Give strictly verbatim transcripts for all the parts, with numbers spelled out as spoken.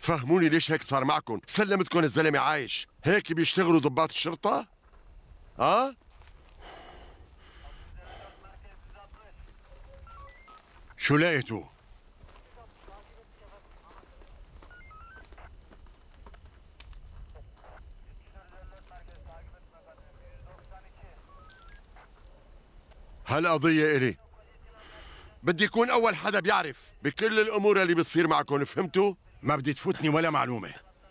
فهموني ليش هيك صار معكم؟ سلمتكم الزلمة عايش، هيك بيشتغلوا ضباط الشرطة؟ اه؟ شو لقيتوا؟ هالقضية إلي، بدي يكون أول حدا بيعرف بكل الأمور اللي بتصير معكم، فهمتوا؟ ما بدي تفوتني ولا معلومة.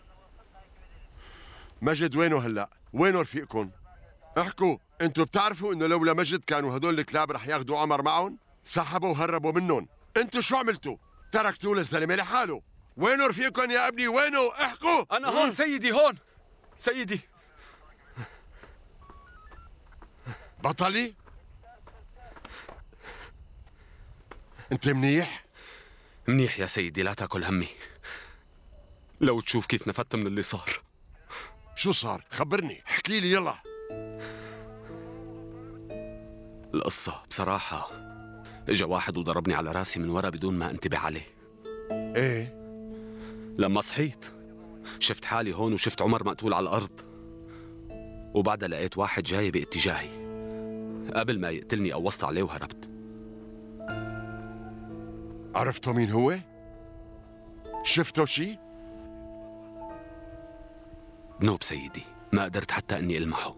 مجد وينه هلأ؟ وينه رفيقكم؟ احكوا، انتوا بتعرفوا انه لولا مجد كانوا هدول الكلاب رح ياخذوا عمر معهم؟ سحبوا وهربوا منهم، انتوا شو عملتوا؟ تركتوه للزلمة لحاله، وينه رفيقكم يا ابني وينه؟ احكوا. أنا هون سيدي، هون سيدي. بطلي؟ انت منيح؟ منيح يا سيدي، لا تاكل همي. لو تشوف كيف نفدت من اللي صار. شو صار؟ خبرني، احكي لي يلا. القصة بصراحة اجا واحد وضربني على راسي من ورا بدون ما انتبه عليه. ايه؟ لما صحيت شفت حالي هون وشفت عمر مقتول على الأرض، وبعدها لقيت واحد جاي باتجاهي. قبل ما يقتلني قوصت عليه وهربت. عرفتوا مين هو؟ شفتوا شي؟ نوب سيدي، ما قدرت حتى اني المحه.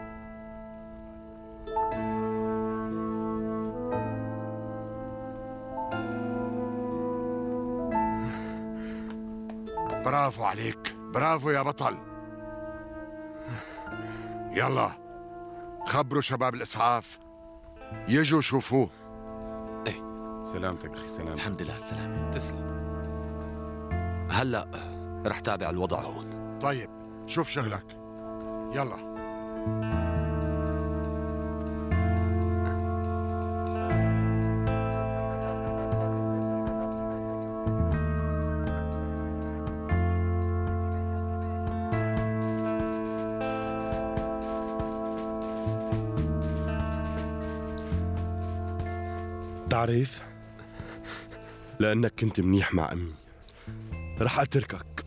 برافو عليك، برافو يا بطل. يلا خبروا شباب الإسعاف يجوا شوفوه. ايه سلامتك أخي. سلامتك. الحمد لله على السلامة. تسلم. هلأ رح تابع الوضع هون. طيب شوف شغلك، يلا. تعرف؟ لأنك كنت منيح مع أمي رح أتركك.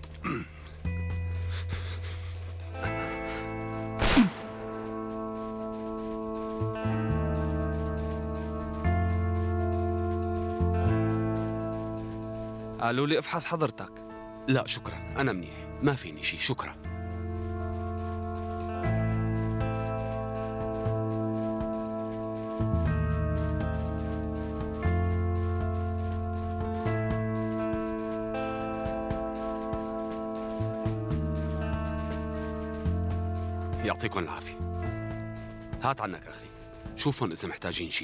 قالوا لي افحص حضرتك. لا شكرا، أنا منيح، ما فيني شي، شكرا. يعطيكم العافية. هات عنك أخي، شوفهم إذا محتاجين شي.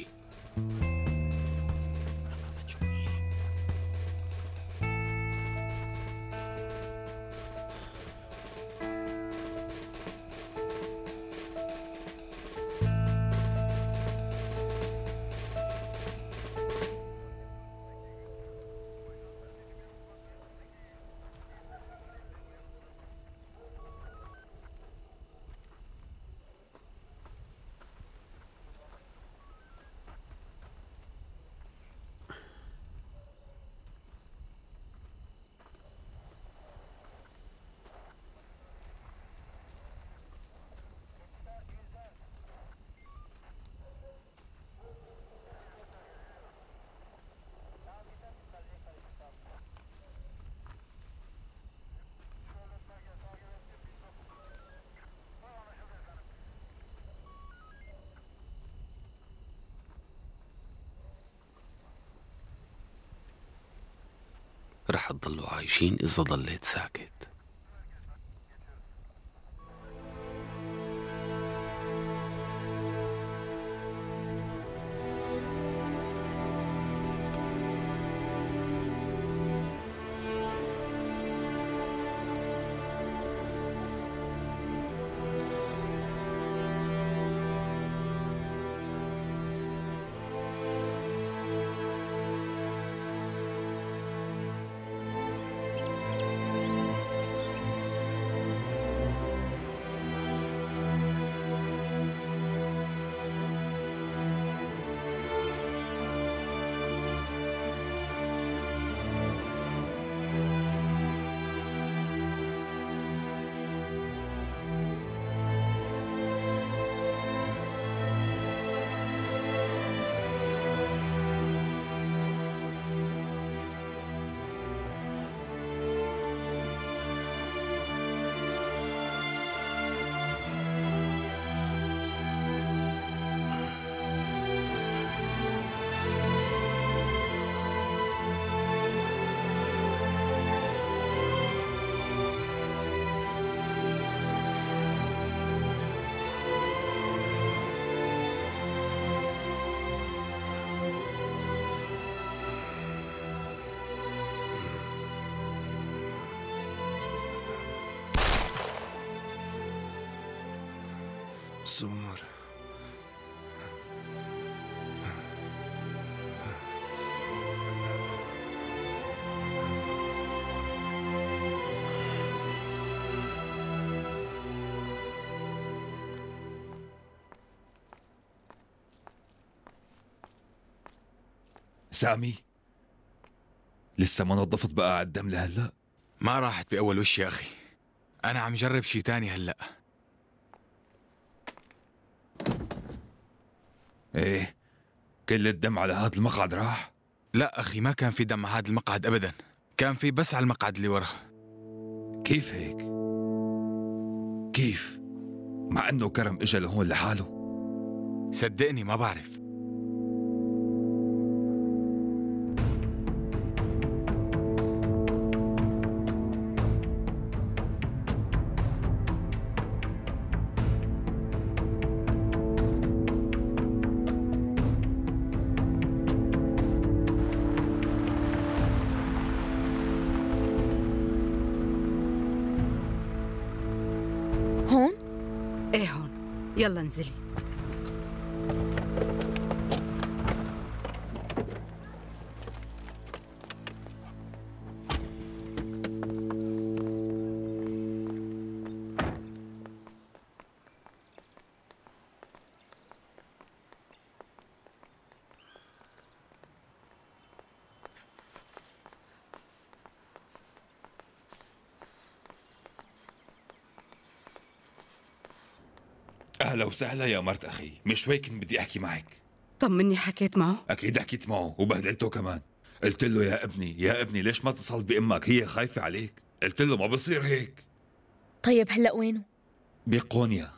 رح تضلوا عايشين إذا ضليت ساكت. بس عمر، سامي، لسه ما نظفت بقى على الدم لهلا؟ ما راحت بأول وش يا أخي، أنا عم جرب شي تاني هلأ. ايه، كل الدم على هذا المقعد راح؟ لا أخي، ما كان في دم على هذا المقعد أبدا، كان في بس على المقعد اللي ورا. كيف هيك؟ كيف؟ مع انه كرم اجا لهون لحاله؟ صدقني ما بعرف. هون؟ ايه هون، يلا انزلي. اهلا وسهلا يا مرت اخي، مش شوي كنت بدي احكي معك. طمني، حكيت معه؟ اكيد حكيت معه وبهدلته كمان. قلت له يا ابني يا ابني ليش ما اتصلت بامك، هي خايفه عليك. قلت له ما بصير هيك. طيب هلأ وينه؟ بقونيا.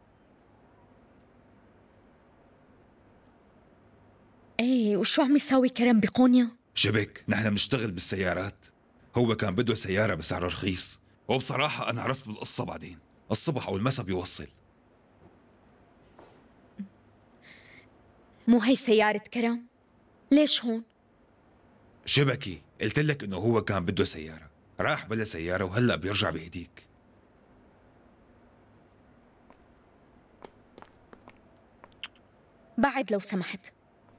ايه، وشو عم يساوي كرم بقونيا؟ شبك، نحن بنشتغل بالسيارات، هو كان بده سيارة بسعر رخيص، وبصراحة أنا عرفت بالقصة بعدين، الصبح أو المساء بيوصل. مو هي سيارة كرم؟ ليش هون؟ شبكي، قلت لك إنه هو كان بده سيارة، راح بلا سيارة وهلأ بيرجع بهديك. بعد لو سمحت.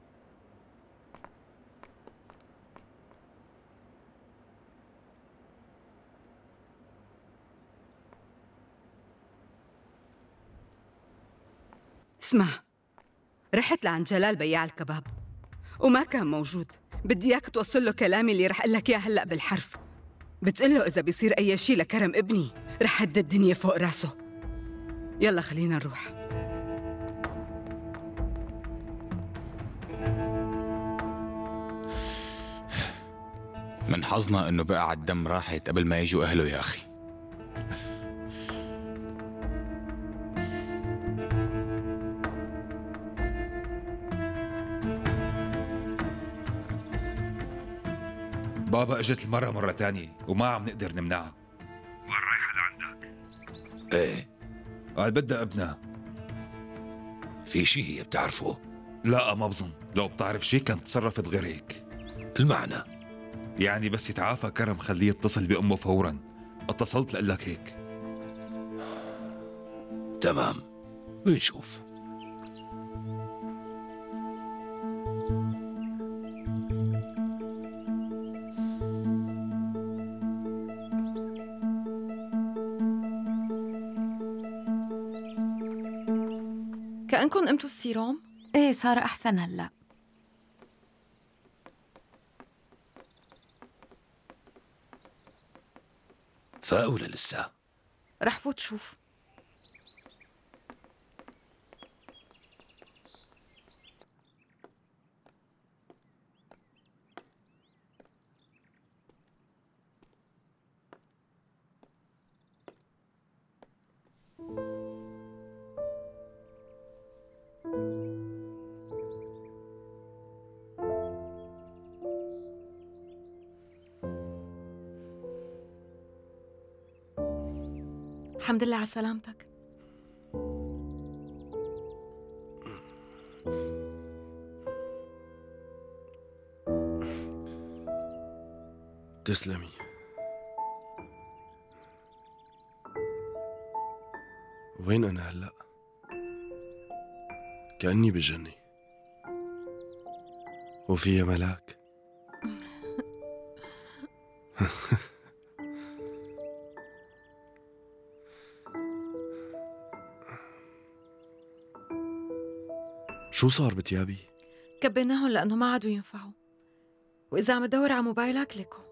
اسمع، رحت لعند جلال بياع الكباب وما كان موجود. بدي اياك توصل له كلامي اللي رح اقول لك اياه هلا بالحرف. بتقول له اذا بيصير اي شيء لكرم ابني رح هد الدنيا فوق راسه. يلا خلينا نروح. من حظنا إنه بقى على الدم راحت قبل ما يجوا أهله يا أخي. بابا اجت المرة مرة تانية وما عم نقدر نمنعها. وين رايحة لعندك؟ ايه، قال بدها ابنها. في شي هي بتعرفه؟ لا ما بظن، لو بتعرف شي كانت تصرفت غير هيك. المعنى؟ يعني بس يتعافى كرم خليه يتصل بأمه فورا. اتصلت لقول لك هيك. تمام، بنشوف. كأنكم قمتوا السيروم؟ ايه، صار أحسن هلأ. فاق ولا لسه؟ رح فوت شوف. الحمد لله على سلامتك. تسلمي. وين أنا هلأ؟ كأني بجنة وفيها ملاك. شو صار بتيابي؟ كبيناهم لأنه ما عادوا ينفعوا، وإذا عم تدور على موبايلك لكو.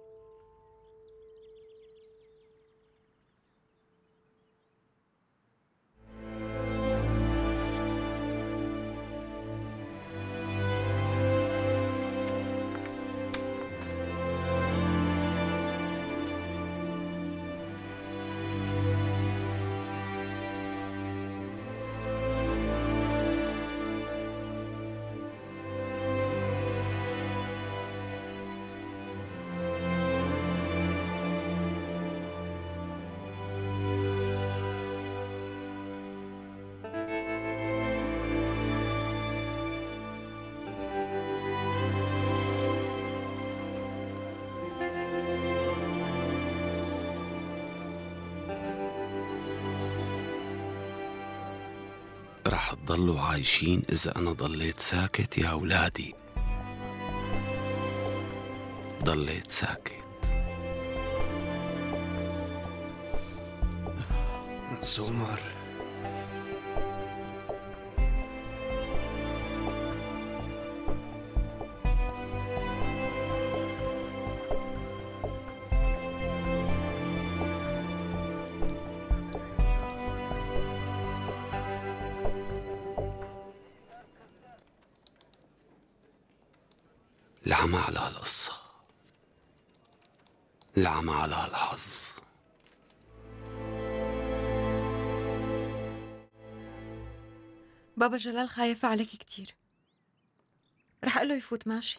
رح تضلوا عايشين إذا أنا ضليت ساكت يا أولادي. ضليت ساكت. سومر العمى على هالقصة، العمى على هالحظ. بابا جلال خايف عليك كتير. رح أقول له يفوت ماشي؟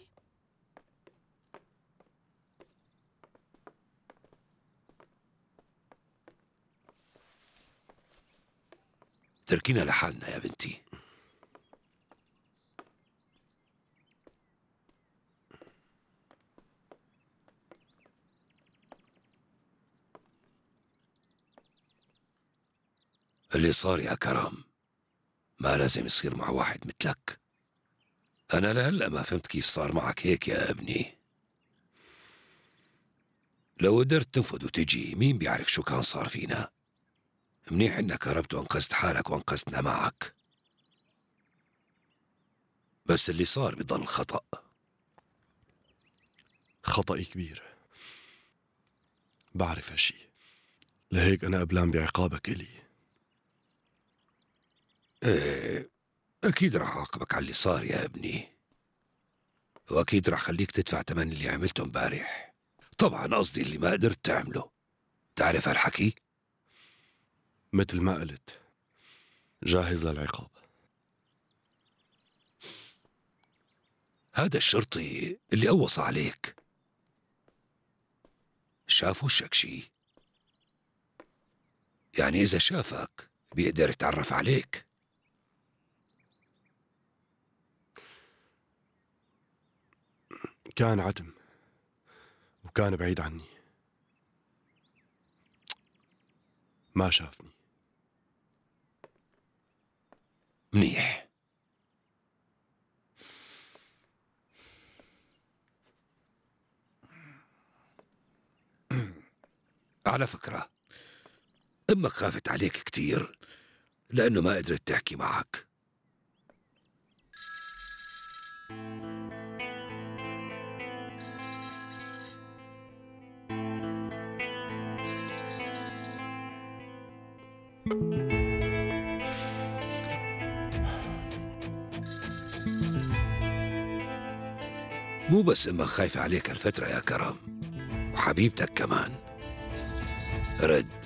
تركينا لحالنا يا بنتي. اللي صار يا كرم ما لازم يصير مع واحد مثلك. أنا لهلأ ما فهمت كيف صار معك هيك يا ابني. لو قدرت تنفذ وتجي مين بيعرف شو كان صار فينا. منيح إنك هربت وانقذت حالك وانقذتنا معك، بس اللي صار بضل خطأ. خطأي كبير، بعرف هالشي، لهيك أنا قبلان بعقابك إلي. ايه اكيد رح اعاقبك على اللي صار يا ابني، واكيد رح خليك تدفع ثمن اللي عملته امبارح. طبعا قصدي اللي ما قدرت تعمله. تعرف هالحكي؟ مثل ما قلت، جاهز للعقاب. هذا الشرطي اللي قوص عليك شاف وشك شي؟ يعني اذا شافك بيقدر يتعرف عليك. كان عتم وكان بعيد عني، ما شافني. منيح. على فكرة أمك خافت عليك كتير لأنه ما قدرت تحكي معك. مو بس أمك خايفة عليك هالفترة يا كرم، وحبيبتك كمان. رد.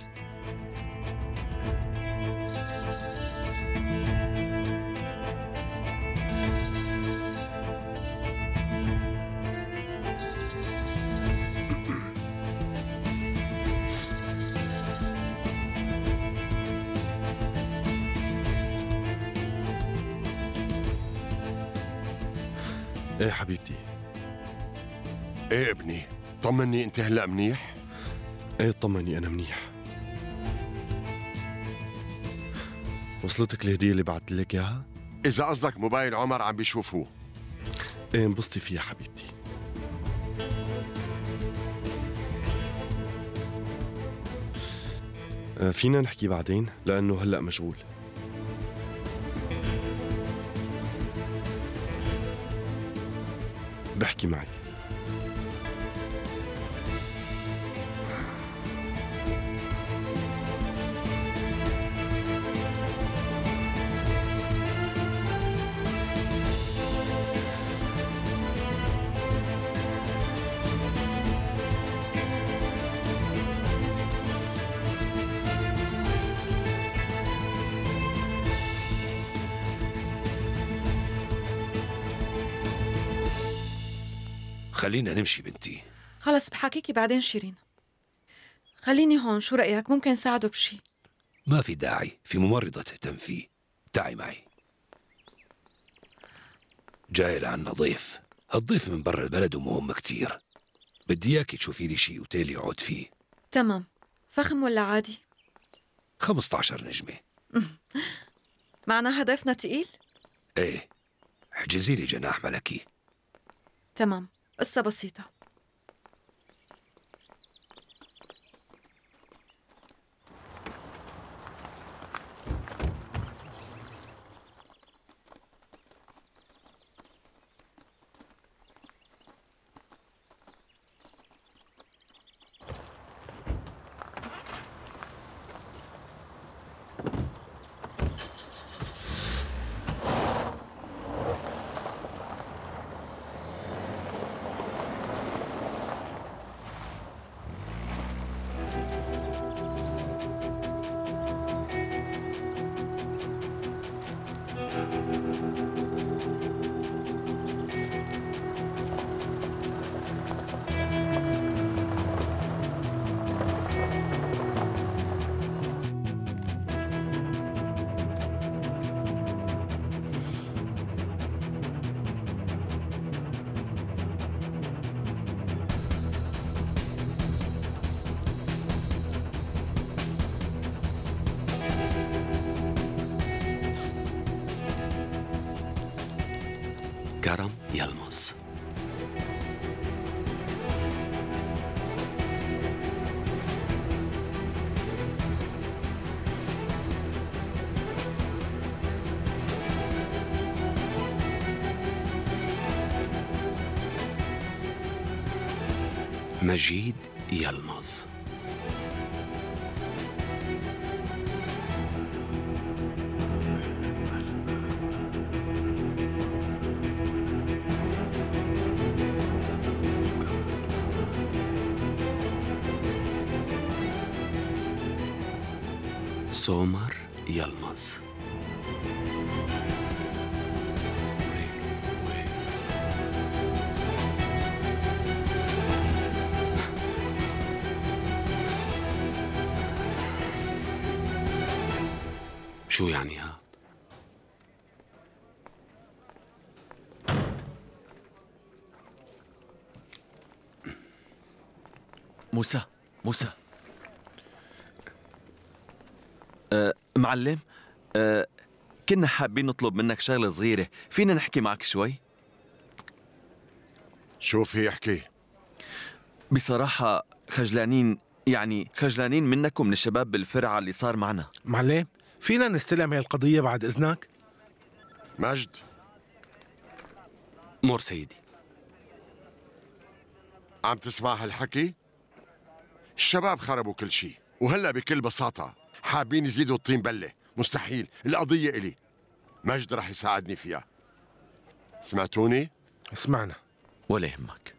ايه حبيبتي. ايه ابني، طمني انت هلأ منيح؟ ايه طمني انا منيح. وصلتك الهدية اللي بعت لك اياها؟ إذا قصدك موبايل عمر عم بيشوفوه. ايه انبسطي فيها حبيبتي. آه، فينا نحكي بعدين لأنه هلأ مشغول. بحكي معك. خلينا نمشي بنتي. خلص بحكيكي بعدين شيرين. خليني هون، شو رأيك؟ ممكن ساعده بشي. ما في داعي، في ممرضة تهتم فيه. تعي معي. جاي لعنا ضيف. الضيف من برا البلد ومهم كتير. بدي اياكي تشوفي لي شي اوتيل يقعد فيه. تمام. فخم ولا عادي؟ خمسة عشر نجمة. معناها ضيفنا تقيل؟ ايه، حجزي لي جناح ملكي. تمام، قصة بسيطة. كرم يلمز. مجيد يلمز. سومر يلمز. شو يعني هاد؟ موسى موسى أه معلم، أه كنا حابين نطلب منك شغلة صغيرة، فينا نحكي معك شوي؟ شو في احكي؟ بصراحة خجلانين، يعني خجلانين منك ومن الشباب بالفرعة اللي صار معنا. معلم، فينا نستلم هاي القضية بعد إذنك؟ مجد. مور سيدي. عم تسمع هالحكي؟ الشباب خربوا كل شيء، وهلأ بكل بساطة حابين يزيدوا الطين بلة. مستحيل، القضية إلي. مجد رح يساعدني فيها. سمعتوني؟ سمعنا. ولا يهمك.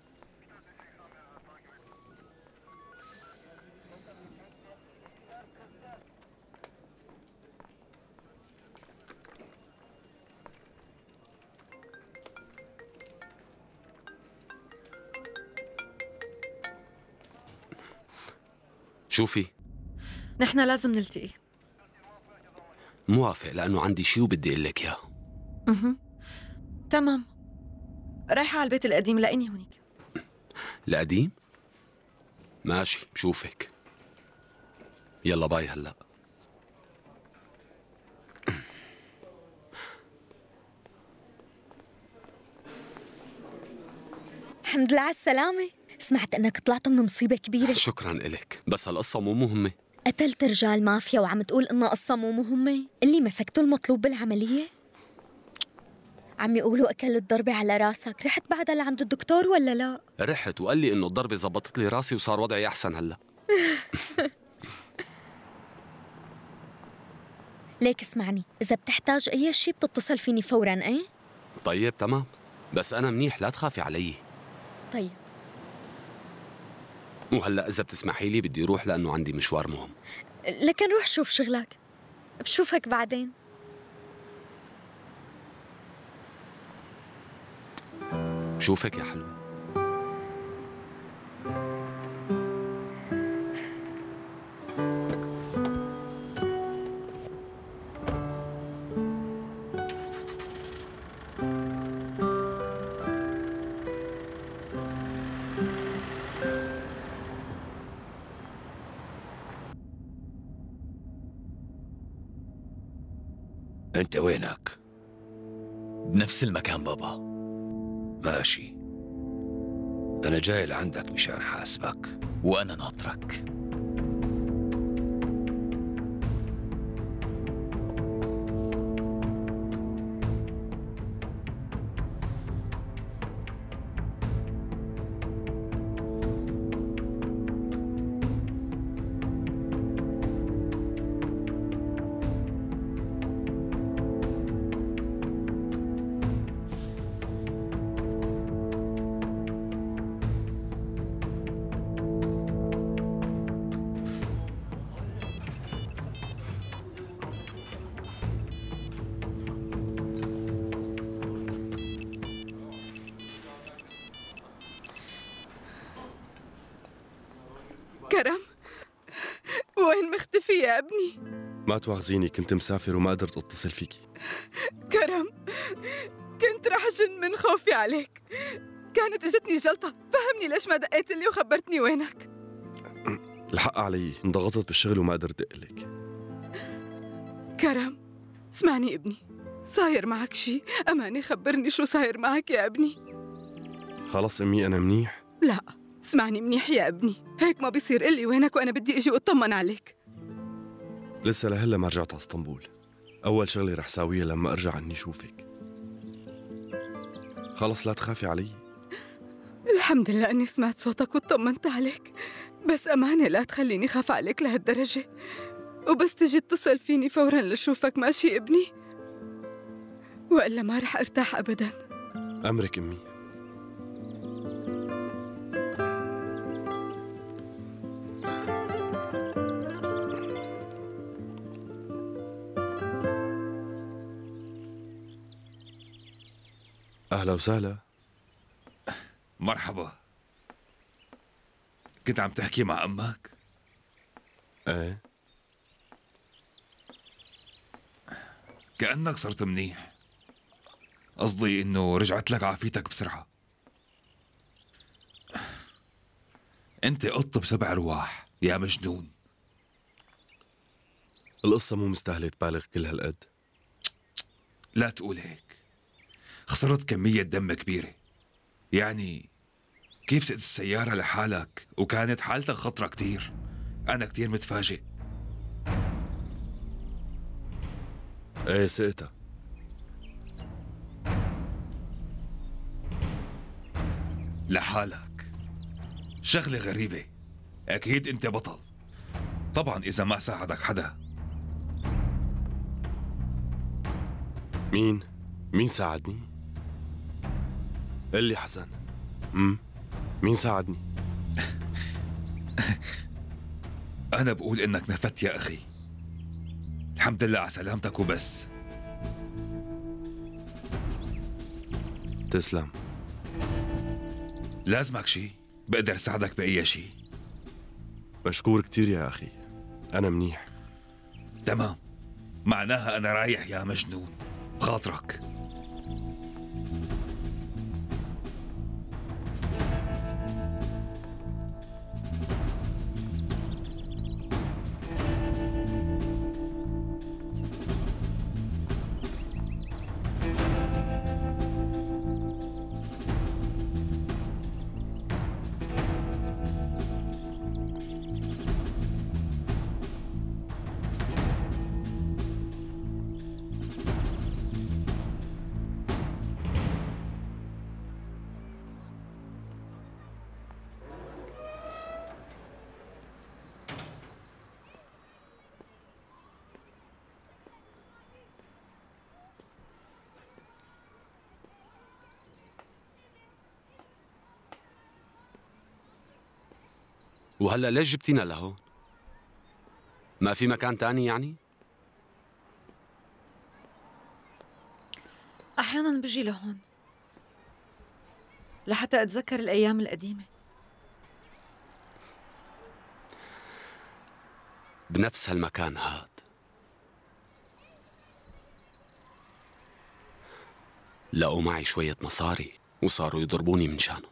شوفي، نحن لازم نلتقي. موافق لأنه عندي شي وبدي أقول لك إياه. اها تمام. رايحة على البيت القديم، لاقيني هونيك. القديم؟ ماشي، بشوفك. يلا باي هلأ. الحمد لله على السلامة. سمعت انك طلعت من مصيبة كبيرة. شكرا إلك، بس هالقصة مو مهمة. قتلت رجال مافيا وعم تقول انها قصة مو مهمة؟ اللي مسكته المطلوب بالعملية؟ عم يقولوا اكلت ضربة على راسك، رحت بعدها لعند الدكتور ولا لا؟ رحت وقال لي انه الضربة زبطت لي راسي وصار وضعي احسن هلا. ليك اسمعني، إذا بتحتاج أي شيء بتتصل فيني فوراً. إيه؟ طيب تمام، بس أنا منيح لا تخافي علي. طيب. وهلا إذا بتسمحي لي بدي أروح لأنه عندي مشوار مهم. لكن روح شوف شغلك، بشوفك بعدين. بشوفك يا حلو. أنت وينك؟ بنفس المكان بابا. ماشي، أنا جاي لعندك مشان حاسبك. وأنا ناطرك. كرم، وين مختفي يا ابني؟ ما تواخذيني، كنت مسافر وما قدرت اتصل فيكي. كرم، كنت رح جن من خوفي عليك. كانت اجتني جلطة، فهمني ليش ما دقيت لي وخبرتني وينك؟ الحق علي، انضغطت بالشغل وما قدرت دقلك. كرم، اسمعني ابني، صاير معك شي؟ أماني خبرني شو صاير معك يا ابني. خلص امي انا منيح. لا، اسمعني منيح يا ابني، هيك ما بيصير. قلي وينك وأنا بدي أجي وأطمن عليك. لسه لهلا ما رجعت على اسطنبول. أول شغلة رح ساويها لما أرجع إني شوفك. خلص لا تخافي علي. الحمد لله أني سمعت صوتك وطمنت عليك، بس أمانة لا تخليني خاف عليك لهالدرجة، وبس تجي اتصل فيني فوراً لشوفك ماشي ابني، وإلا ما رح أرتاح أبداً. أمرك أمي. أهلا وسهلا. مرحبا. كنت عم تحكي مع أمك؟ ايه. كأنك صرت منيح. قصدي إنه رجعت لك عافيتك بسرعة. أنت قط بسبع رواح يا مجنون. القصة مو مستاهلة تبالغ كل هالقد. لا تقول هيك. خسرت كمية دم كبيرة. يعني كيف سقت السيارة لحالك وكانت حالتك خطرة كتير. أنا كتير متفاجئ. ايه سقتها. لحالك. شغلة غريبة. أكيد أنت بطل. طبعا إذا ما ساعدك حدا. مين؟ مين ساعدني؟ قل لي حسن. امم مين ساعدني؟ أنا بقول إنك نفدت يا أخي. الحمد لله على سلامتك وبس. تسلم. لازمك شي؟ بقدر ساعدك بأي شي. مشكور كتير يا أخي، أنا منيح. تمام، معناها أنا رايح يا مجنون. بخاطرك. وهلأ ليش جبتينا لهون؟ ما في مكان تاني يعني؟ أحياناً بجي لهون لحتى أتذكر الأيام القديمة. بنفس هالمكان هاد لقوا معي شوية مصاري وصاروا يضربوني من شانهم.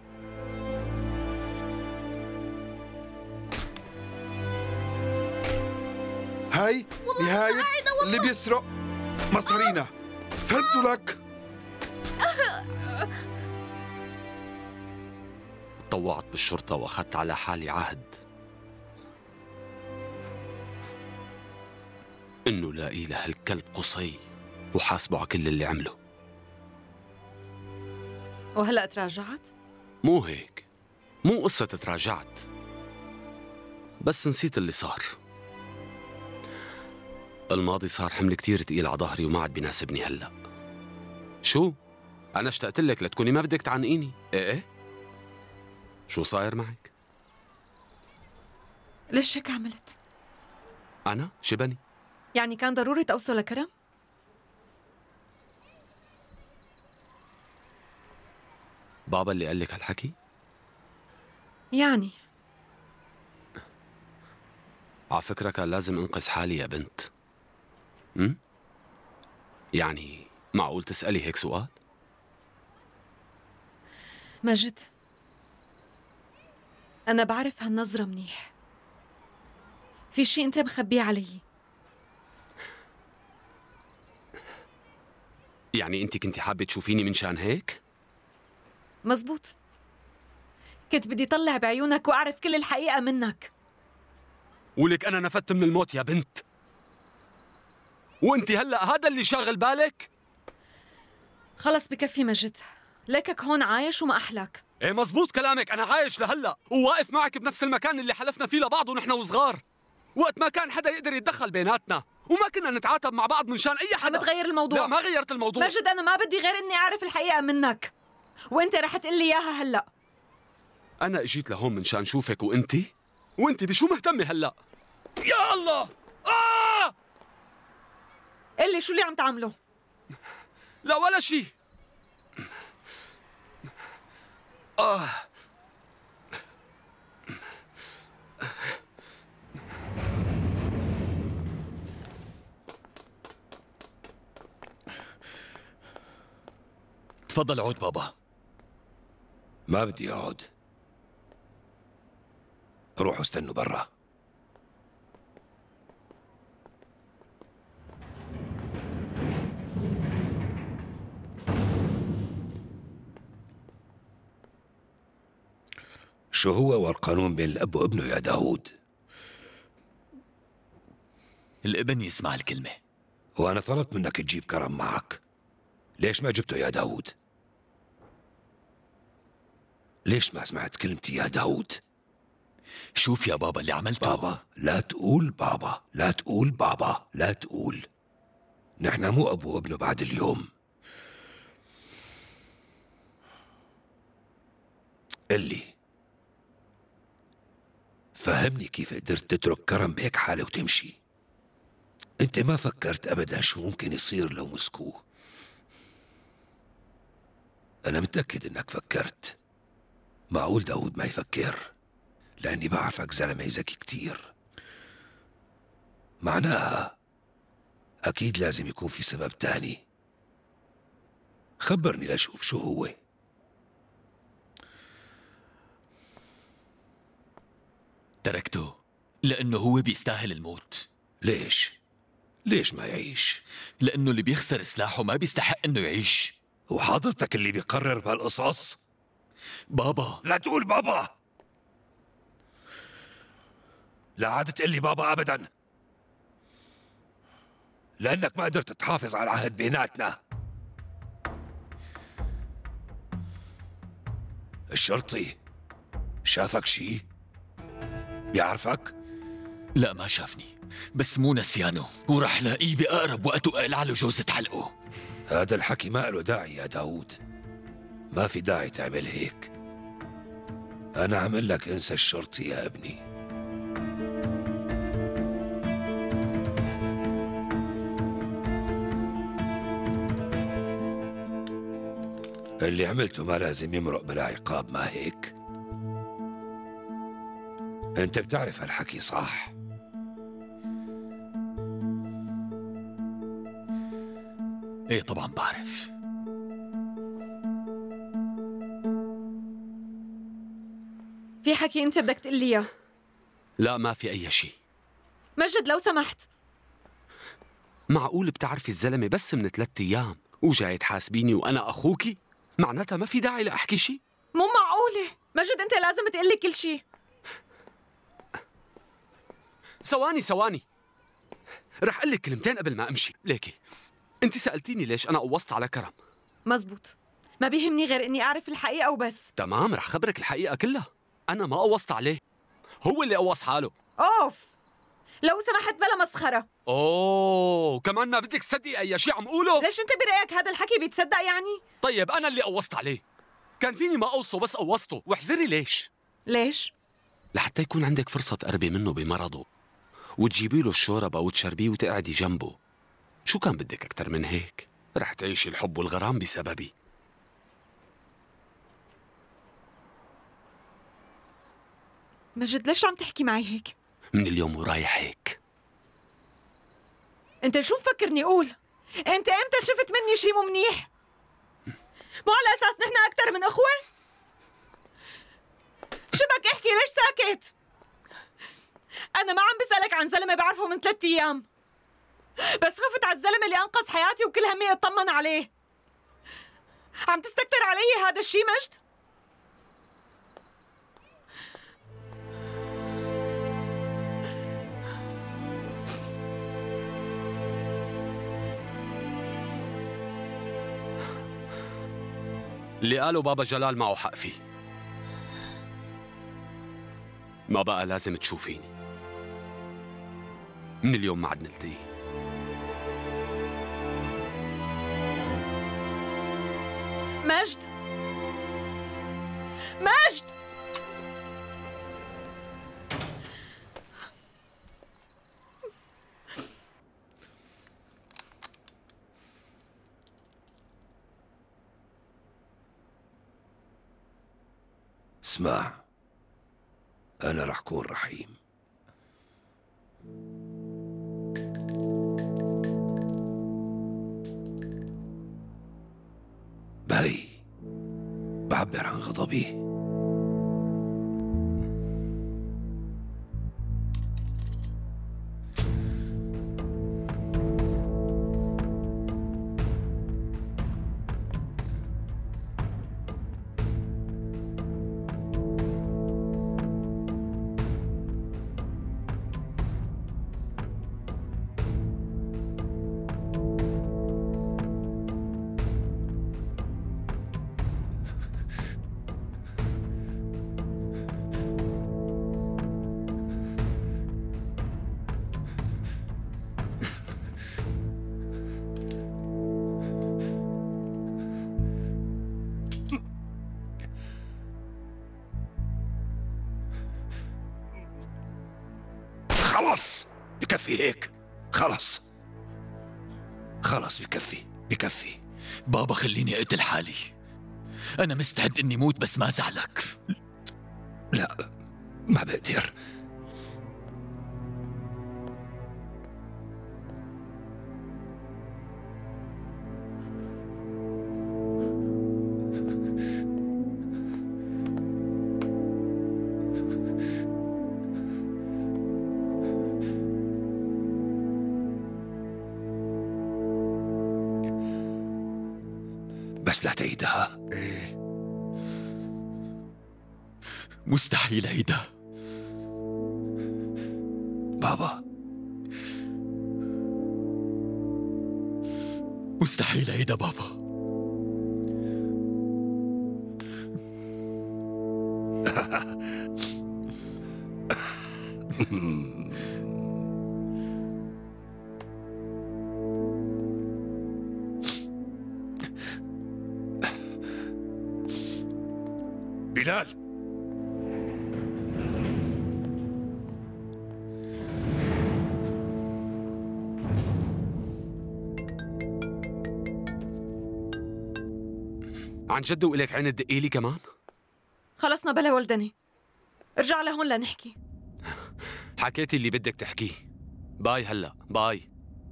هاي نهاية اللي بيسرق مصارينا. فهمتوا لك؟ تطوعت بالشرطة وأخذت على حالي عهد إنه لاقي له هالكلب قصي وحاسبه على كل اللي عمله. وهلأ تراجعت؟ مو هيك، مو قصة تراجعت، بس نسيت اللي صار. الماضي صار حمل كتير تقيل على ظهري وما عاد بيناسبني هلأ. شو؟ أنا اشتقت لك لتكوني ما بدك تعنقيني. إيه إيه؟ شو صاير معك؟ ليش هيك عملت؟ أنا؟ شبني؟ يعني كان ضروري توصل لكرم؟ بابا اللي قال لك هالحكي؟ يعني على فكرة كان لازم انقذ حالي يا بنت. امم يعني معقول تسألي هيك سؤال؟ ماجد، أنا بعرف هالنظرة منيح. في شي أنت مخبيه علي. يعني أنت كنتي حابة تشوفيني من شان هيك؟ مزبوط، كنت بدي طلع بعيونك وأعرف كل الحقيقة منك. ولك أنا نفدت من الموت يا بنت، وأنت هلأ هذا اللي شاغل بالك؟ خلص بكفي مجد، لكك هون عايش وما أحلاك. إيه مزبوط كلامك، أنا عايش لهلأ وواقف معك بنفس المكان اللي حلفنا فيه لبعض ونحن وصغار، وقت ما كان حدا يقدر يتدخل بيناتنا وما كنا نتعاتب مع بعض من شان أي حدا. عم تغير الموضوع. لا ما غيرت الموضوع مجد، أنا ما بدي غير إني أعرف الحقيقة منك، وأنت رح تقول لي إياها هلأ. أنا إجيت لهون من شان شوفك وأنت وأنت بشو مهتمة هلأ؟ يا الله! آه! قل لي شو اللي عم تعمله؟ لا ولا شيء. آه تفضل عود بابا. ما بدي اقعد، روحوا استنوا برا. شو هو والقانون بين الأب وابنه يا داود؟ الابن يسمع الكلمة. وأنا طلبت منك تجيب كرم معك، ليش ما جبته يا داود؟ ليش ما سمعت كلمتي يا داود؟ شوف يا بابا اللي عملته. بابا لا تقول بابا، لا تقول بابا، لا تقول. نحن مو أبو وابنه بعد اليوم. قل لي، فهمني كيف قدرت تترك كرم بهيك حالة وتمشي؟ انت ما فكرت ابدا شو ممكن يصير لو مسكوه. انا متأكد انك فكرت. معقول داود ما يفكر؟ لاني بعرفك زلمة ذكي كتير. معناها اكيد لازم يكون في سبب تاني. خبرني لاشوف شو هو. تركته لأنه هو بيستاهل الموت. ليش؟ ليش ما يعيش؟ لأنه اللي بيخسر سلاحه ما بيستحق إنه يعيش. وحضرتك اللي بيقرر بهالقصص؟ بابا لا تقول بابا، لا عاد تقول لي بابا أبدا، لأنك ما قدرت تحافظ على العهد بيناتنا. الشرطي شافك شي؟ بيعرفك؟ لا ما شافني، بس مو نسيانه، وراح لاقيه بأقرب وقت وأقلع له جوزة حلقه. هذا الحكي ما له داعي يا داود، ما في داعي تعمل هيك. أنا عمل لك انسى الشرطي يا ابني. اللي عملته ما لازم يمرق بلا عقاب، ما هيك؟ أنت بتعرف هالحكي صح؟ ايه طبعا بعرف. في حكي انت بدك تقول لي اياه؟ لا ما في أي شيء. مجد لو سمحت. معقول بتعرفي الزلمة بس من ثلاثة أيام وجاي تحاسبيني وأنا أخوكي؟ معناتها ما في داعي لأحكي شيء؟ مو معقولة مجد، أنت لازم تقول لي كل شيء. ثواني ثواني، رح أقول لك كلمتين قبل ما أمشي. ليكي أنت سألتيني ليش أنا قوصت على كرم. مزبوط، ما بيهمني غير إني أعرف الحقيقة وبس. تمام، رح خبرك الحقيقة كلها. أنا ما قوصت عليه، هو اللي قوص حاله. أوف، لو سمحت بلا مسخرة. أوه، كمان ما بدك تصدقي أي شيء عم قوله؟ ليش أنت برأيك هذا الحكي بيتصدق يعني؟ طيب أنا اللي قوصت عليه، كان فيني ما أوصه بس قوصته، واحذري ليش؟ ليش؟ لحتى يكون عندك فرصة تقربي منه بمرضه وتجيبي له الشوربة وتشربيه وتقعدي جنبه. شو كان بدك أكتر من هيك؟ رح تعيشي الحب والغرام بسببي. مجد ليش عم تحكي معي هيك؟ من اليوم ورايح هيك. انت شو مفكرني اقول؟ انت امتى شفت مني شي مو منيح؟ مو على اساس نحن اكثر من اخوه؟ شو بدك احكي؟ ليش ساكت؟ انا ما عم بسألك عن زلمه بعرفه من ثلاث ايام، بس خفت على الزلمه اللي انقذ حياتي وكل همي اطمن عليه. عم تستكتر علي هذا الشي مجد؟ اللي قاله بابا جلال معه حق فيه. ما بقى لازم تشوفيني. من اليوم ما عاد نلتقي. مجد، مجد، اسمع، أنا رح كون رحيم. بهي بعبر عن غضبي. خلص بكفي هيك، خلص خلص بكفي بكفي. بابا خليني اقتل حالي، أنا مستعد إني موت بس ما زعلك. لا ما بقدر. بس لا تعيدها. ايه مستحيل عيدها بابا، مستحيل عيدها بابا. بلال، عن جد وإلك عين تدقيلي كمان؟ خلصنا بلا ولدني، ارجع لهون لنحكي. حكيتي اللي بدك تحكيه. باي هلا، باي.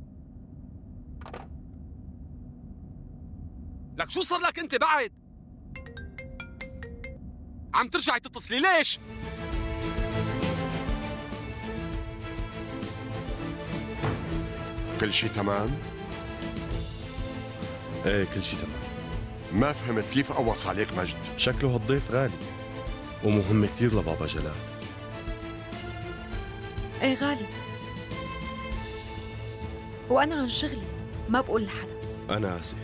لك شو صار لك انت بعد؟ عم ترجعي تتصلي ليش؟ كل شيء تمام؟ ايه كل شيء تمام. ما فهمت كيف قوص عليك مجد. شكله هالضيف غالي ومهم كتير لبابا جلال. ايه غالي، وأنا عن شغلي ما بقول لحدا. أنا آسف،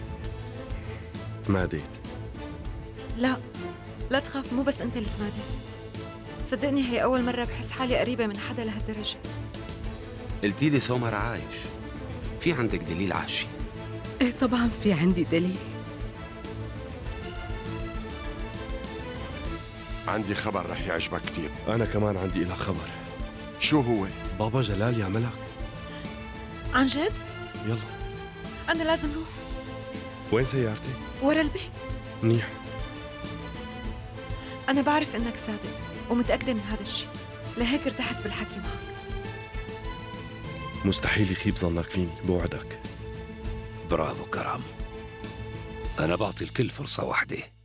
ماديت. لا لا تخاف، مو بس أنت اللي تماديت. صدقني هي أول مرة بحس حالي قريبة من حدا لهالدرجة. قلتي لي سومر عايش، في عندك دليل عاشي؟ ايه طبعا في عندي دليل. عندي خبر رح يعجبك كتير. أنا كمان عندي إلك خبر. شو هو؟ بابا جلال يعملك. عن جد؟ يلا أنا لازم روح. وين سيارتي؟ ورا البيت. منيح. أنا بعرف إنك صادق ومتأكدة من هذا الشيء، لهيك ارتحت بالحكي معك. مستحيل يخيب ظنك فيني، بوعدك. برافو كرم، أنا بعطي الكل فرصة واحدة.